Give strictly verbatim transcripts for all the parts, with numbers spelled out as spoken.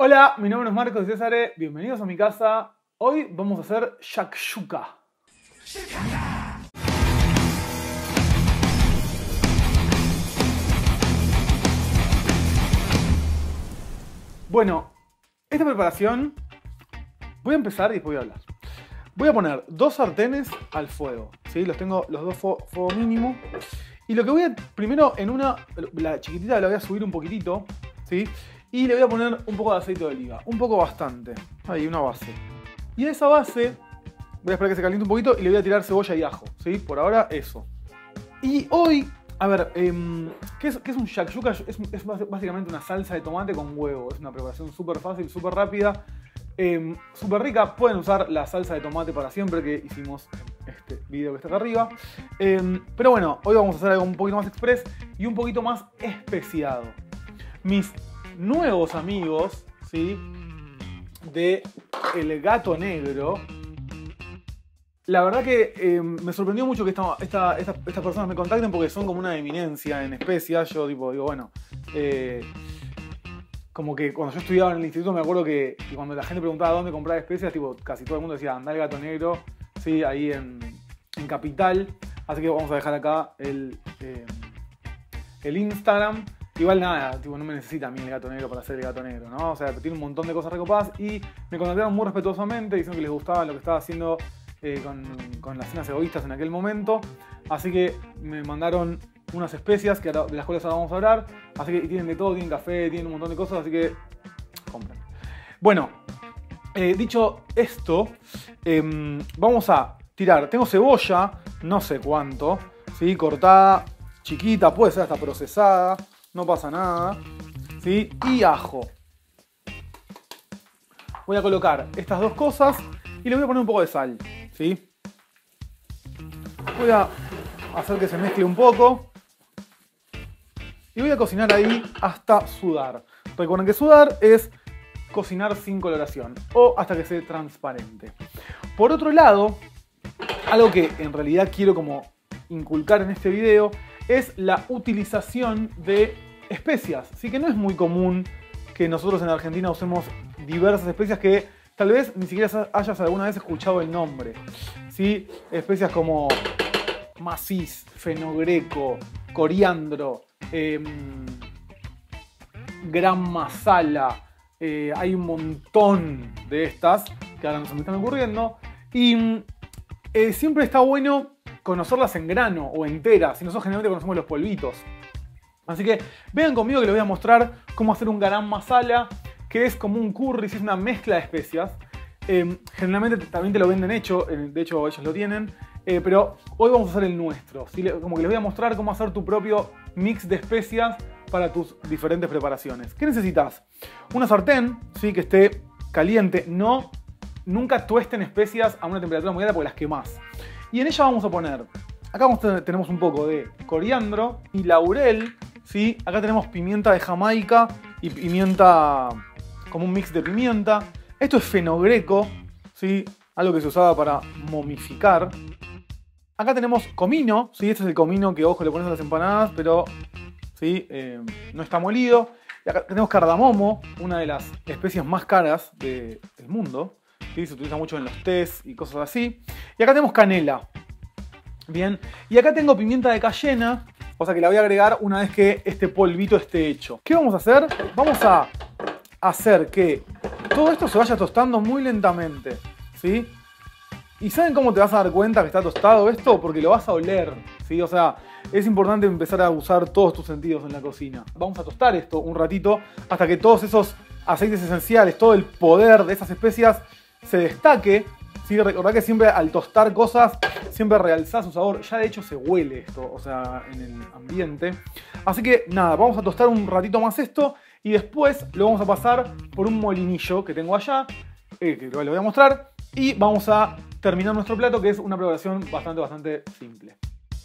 Hola, mi nombre es Marcos de César, bienvenidos a mi casa. Hoy vamos a hacer shakshuka. Bueno, esta preparación voy a empezar y después voy a hablar. Voy a poner dos sartenes al fuego, ¿sí? Los tengo los dos fuego, fuego mínimo. Y lo que voy a, primero en una, la chiquitita la voy a subir un poquitito, ¿sí? Y le voy a poner un poco de aceite de oliva, un poco bastante. Ahí, una base. Y a esa base voy a esperar que se caliente un poquito y le voy a tirar cebolla y ajo, ¿sí? Por ahora eso. Y hoy, a ver, eh, ¿qué, es, ¿qué es un shakshuka? Es, es básicamente una salsa de tomate con huevo. Es una preparación súper fácil, súper rápida, eh, súper rica. Pueden usar la salsa de tomate para siempre que hicimos en este video que está acá arriba. Eh, pero bueno, hoy vamos a hacer algo un poquito más express y un poquito más especiado. Mis nuevos amigos, ¿sí? De El Gato Negro. La verdad que eh, me sorprendió mucho que esta, esta, esta, estas personas me contacten porque son como una eminencia en especias. Yo tipo, digo, bueno, eh, como que cuando yo estudiaba en el instituto me acuerdo que, que cuando la gente preguntaba dónde comprar especias, tipo, casi todo el mundo decía, anda El Gato Negro, ¿sí? Ahí en, en Capital. Así que vamos a dejar acá el, eh, el Instagram. Igual nada, tipo, no me necesita a mí El Gato Negro para hacer El Gato Negro, ¿no? O sea, tiene un montón de cosas recopadas y me contactaron muy respetuosamente, diciendo que les gustaba lo que estaba haciendo eh, con, con las cenas egoístas en aquel momento. Así que me mandaron unas especias que ahora, de las cuales ahora vamos a hablar. Así que tienen de todo, tienen café, tienen un montón de cosas, así que compren. Bueno, eh, dicho esto, eh, vamos a tirar. Tengo cebolla, no sé cuánto, ¿sí? Cortada, chiquita, puede ser hasta procesada. No pasa nada, ¿sí? Y ajo. Voy a colocar estas dos cosas y le voy a poner un poco de sal, ¿sí? Voy a hacer que se mezcle un poco. Y voy a cocinar ahí hasta sudar. Recuerden que sudar es cocinar sin coloración o hasta que sea transparente. Por otro lado, algo que en realidad quiero como inculcar en este video es la utilización de especias. Sí, que no es muy común que nosotros en Argentina usemos diversas especias que tal vez ni siquiera hayas alguna vez escuchado el nombre. ¿Sí? Especias como maciz, fenogreco, coriandro, eh, gran masala. Eh, hay un montón de estas que ahora no se me están ocurriendo. Y eh, siempre está bueno conocerlas en grano o enteras. Si nosotros generalmente conocemos los polvitos. Así que vengan conmigo que les voy a mostrar cómo hacer un garam masala, que es como un curry, es una mezcla de especias. Eh, generalmente también te lo venden hecho, de hecho ellos lo tienen, eh, pero hoy vamos a hacer el nuestro. ¿Sí? Como que les voy a mostrar cómo hacer tu propio mix de especias para tus diferentes preparaciones. ¿Qué necesitas? Una sartén, ¿sí? Que esté caliente, no, nunca tuesten especias a una temperatura muy alta porque las quemás. Y en ella vamos a poner, acá vamos a tener, tenemos un poco de coriandro y laurel. ¿Sí? Acá tenemos pimienta de Jamaica y pimienta, como un mix de pimienta. Esto es fenogreco, ¿sí? Algo que se usaba para momificar. Acá tenemos comino, ¿sí? Este es el comino que, ojo, le pones a las empanadas, pero ¿sí? eh, no está molido. Y acá tenemos cardamomo, una de las especies más caras de, del mundo, ¿sí? Se utiliza mucho en los tés y cosas así. Y acá tenemos canela. Bien, y acá tengo pimienta de cayena, o sea que la voy a agregar una vez que este polvito esté hecho. ¿Qué vamos a hacer? Vamos a hacer que todo esto se vaya tostando muy lentamente, ¿sí? ¿Y saben cómo te vas a dar cuenta que está tostado esto? Porque lo vas a oler, ¿sí? O sea, es importante empezar a usar todos tus sentidos en la cocina. Vamos a tostar esto un ratito hasta que todos esos aceites esenciales, todo el poder de esas especias se destaque. Sí, recordad que siempre al tostar cosas, siempre realzás su sabor. Ya de hecho se huele esto, o sea, en el ambiente. Así que nada, vamos a tostar un ratito más esto y después lo vamos a pasar por un molinillo que tengo allá, eh, que lo voy a mostrar. Y vamos a terminar nuestro plato, que es una preparación bastante, bastante simple.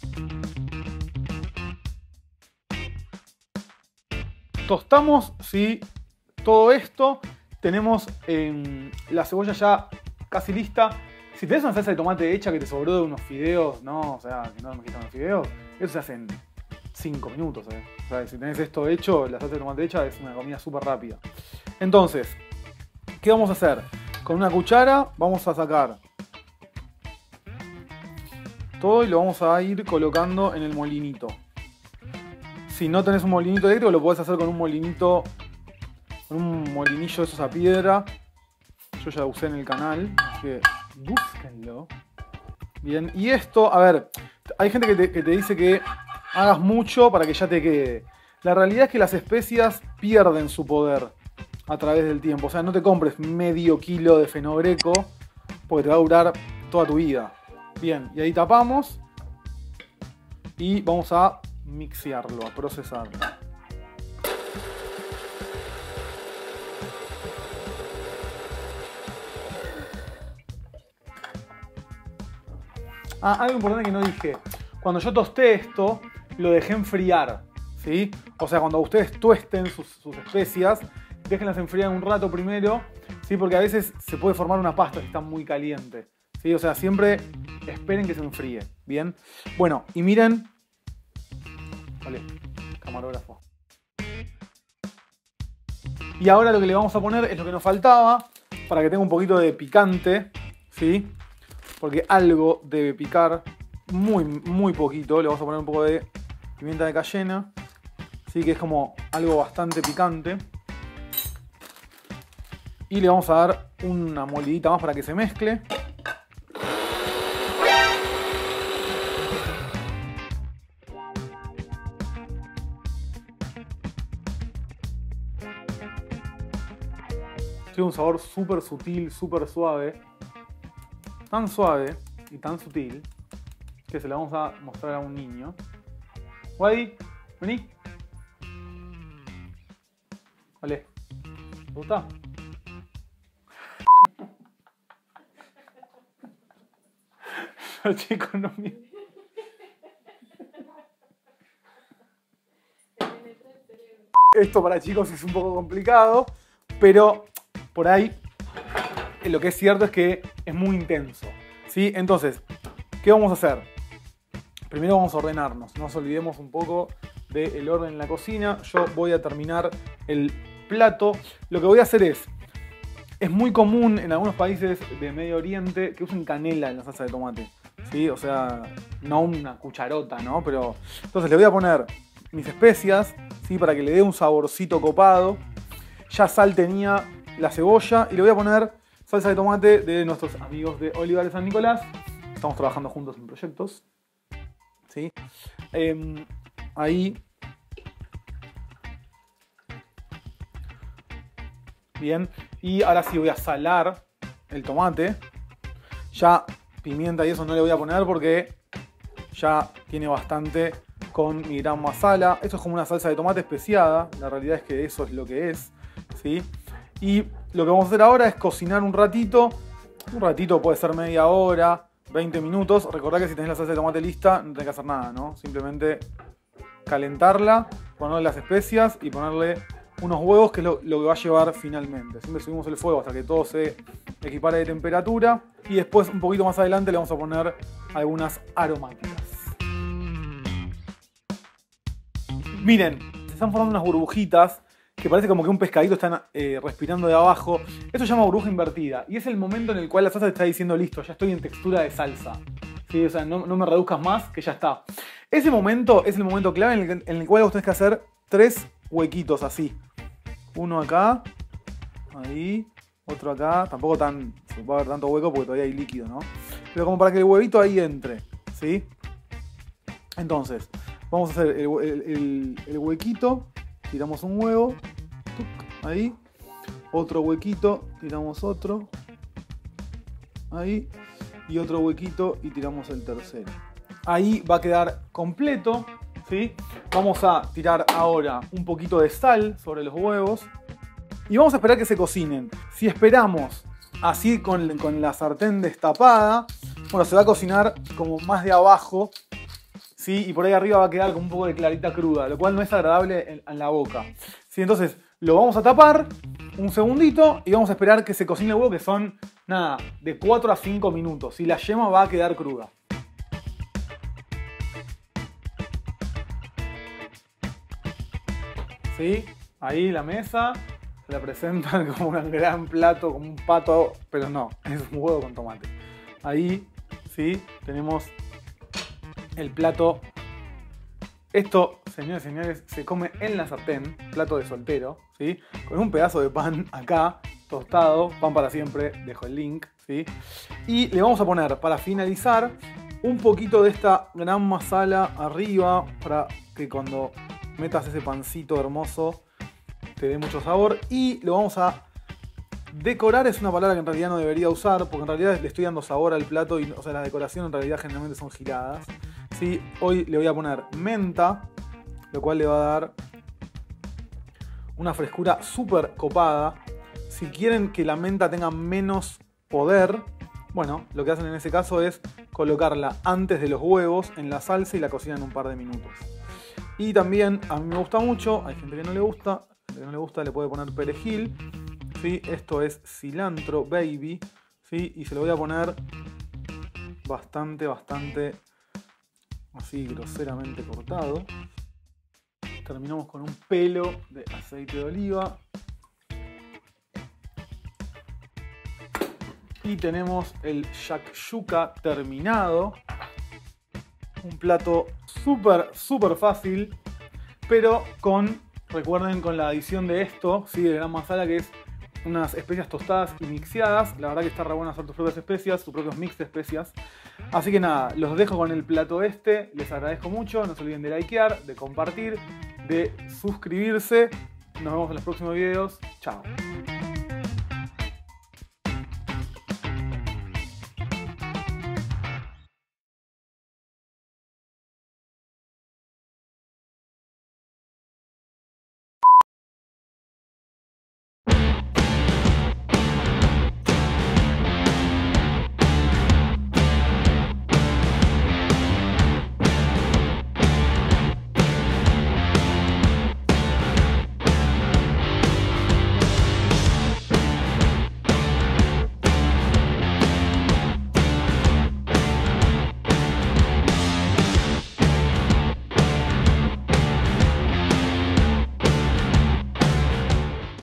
Tostamos, sí, todo esto. Tenemos eh, la cebolla ya casi lista. Si tenés una salsa de tomate hecha que te sobró de unos fideos, no, o sea, que no me quitan los fideos, eso se hace en cinco minutos, ¿eh? O sea, si tenés esto hecho, la salsa de tomate hecha es una comida súper rápida. Entonces, ¿Qué vamos a hacer? Con una cuchara vamos a sacar todo y lo vamos a ir colocando en el molinito. Si no tenés un molinito eléctrico, lo podés hacer con un molinito, con un molinillo de esos a piedra. Yo ya lo usé en el canal, así que búsquenlo. Bien, y esto, a ver, hay gente que te, que te dice que hagas mucho para que ya te quede. La realidad es que las especias pierden su poder a través del tiempo. O sea, no te compres medio kilo de fenogreco porque te va a durar toda tu vida. Bien, y ahí tapamos y vamos a mixearlo, a procesarlo. Ah, algo importante que no dije. Cuando yo tosté esto, lo dejé enfriar, ¿sí? O sea, cuando ustedes tuesten sus, sus especias, déjenlas enfriar un rato primero, ¿sí? Porque a veces se puede formar una pasta si está muy caliente, ¿sí? O sea, siempre esperen que se enfríe, ¿bien? Bueno, y miren... Vale, camarógrafo. Y ahora lo que le vamos a poner es lo que nos faltaba, para que tenga un poquito de picante, ¿sí? Porque algo debe picar, muy, muy poquito. Le vamos a poner un poco de pimienta de cayena, ¿sí? Que es como algo bastante picante. Y le vamos a dar una molidita más para que se mezcle. Tiene un sabor súper sutil, súper suave. Tan suave y tan sutil que se le vamos a mostrar a un niño. Wadi, vení. Vale. ¿Te gusta? Los chicos no miren. Esto para chicos es un poco complicado, pero por ahí lo que es cierto es que es muy intenso, ¿sí? Entonces, ¿qué vamos a hacer? Primero vamos a ordenarnos, no nos olvidemos un poco del orden en la cocina. Yo voy a terminar el plato. Lo que voy a hacer es, es muy común en algunos países de Medio Oriente que usen canela en la salsa de tomate, ¿sí? O sea, no una cucharota, ¿no? Pero, entonces le voy a poner mis especias, ¿sí? Para que le dé un saborcito copado. Ya sal tenía la cebolla y le voy a poner salsa de tomate de nuestros amigos de Olivares San Nicolás. Estamos trabajando juntos en proyectos, ¿sí? Eh, ahí. Bien. Y ahora sí voy a salar el tomate. Ya pimienta y eso no le voy a poner porque ya tiene bastante con mi gran masala. Esto es como una salsa de tomate especiada. La realidad es que eso es lo que es, ¿sí? Y lo que vamos a hacer ahora es cocinar un ratito. Un ratito puede ser media hora, veinte minutos. Recordá que si tenés la salsa de tomate lista, no tenés que hacer nada, ¿no? Simplemente calentarla, ponerle las especias y ponerle unos huevos, que es lo, lo que va a llevar finalmente. Siempre subimos el fuego hasta que todo se equipare de temperatura. Y después, un poquito más adelante, le vamos a poner algunas aromáticas. Miren, se están formando unas burbujitas que parece como que un pescadito está eh, respirando de abajo. Esto se llama burbuja invertida y es el momento en el cual la salsa te está diciendo listo, ya estoy en textura de salsa, ¿sí? O sea, no, no me reduzcas más, que ya está. Ese momento es el momento clave en el, en el cual vos tenés que hacer tres huequitos así. Uno acá, ahí, otro acá. Tampoco tan, se puede haber tanto hueco porque todavía hay líquido, ¿no? Pero como para que el huevito ahí entre, ¿sí? Entonces, vamos a hacer el, el, el, el huequito. Tiramos un huevo, ahí, otro huequito, tiramos otro, ahí, y otro huequito y tiramos el tercero. Ahí va a quedar completo, ¿sí? Vamos a tirar ahora un poquito de sal sobre los huevos y vamos a esperar que se cocinen. Si esperamos así con, con la sartén destapada, bueno, se va a cocinar como más de abajo, ¿sí? Y por ahí arriba va a quedar con un poco de clarita cruda, lo cual no es agradable en, en la boca, ¿sí? Entonces lo vamos a tapar un segundito y vamos a esperar que se cocine el huevo, que son, nada, de cuatro a cinco minutos. Y la yema va a quedar cruda. ¿Sí? Ahí la mesa. la presentan como un gran plato, como un pato, pero no, es un huevo con tomate. Ahí, sí, tenemos el plato. Esto, señores y señores, se come en la sartén, plato de soltero, ¿sí? Con un pedazo de pan acá, tostado, pan para siempre, dejo el link, ¿sí? Y le vamos a poner, para finalizar, un poquito de esta gran masala arriba, para que cuando metas ese pancito hermoso te dé mucho sabor. Y lo vamos a decorar, es una palabra que en realidad no debería usar, porque en realidad le estoy dando sabor al plato, y, o sea, la decoración en realidad generalmente son giradas. ¿Sí? Hoy le voy a poner menta, lo cual le va a dar una frescura súper copada. Si quieren que la menta tenga menos poder, bueno, lo que hacen en ese caso es colocarla antes de los huevos en la salsa y la cocinan un par de minutos. Y también, a mí me gusta mucho, hay gente que no le gusta, a gente que no le gusta le puede poner perejil, ¿sí? Esto es cilantro baby, ¿sí? Y se lo voy a poner bastante, bastante así groseramente cortado. Terminamos con un pelo de aceite de oliva. Y tenemos el shakshuka terminado. Un plato súper, súper fácil, pero con, recuerden, con la adición de esto, ¿sí? De gran masala, que es unas especias tostadas y mixeadas. La verdad que está re bueno hacer tus propias especias, tus propios mix de especias. Así que nada, los dejo con el plato este. Les agradezco mucho. No se olviden de likear, de compartir, de suscribirse. Nos vemos en los próximos videos. Chao.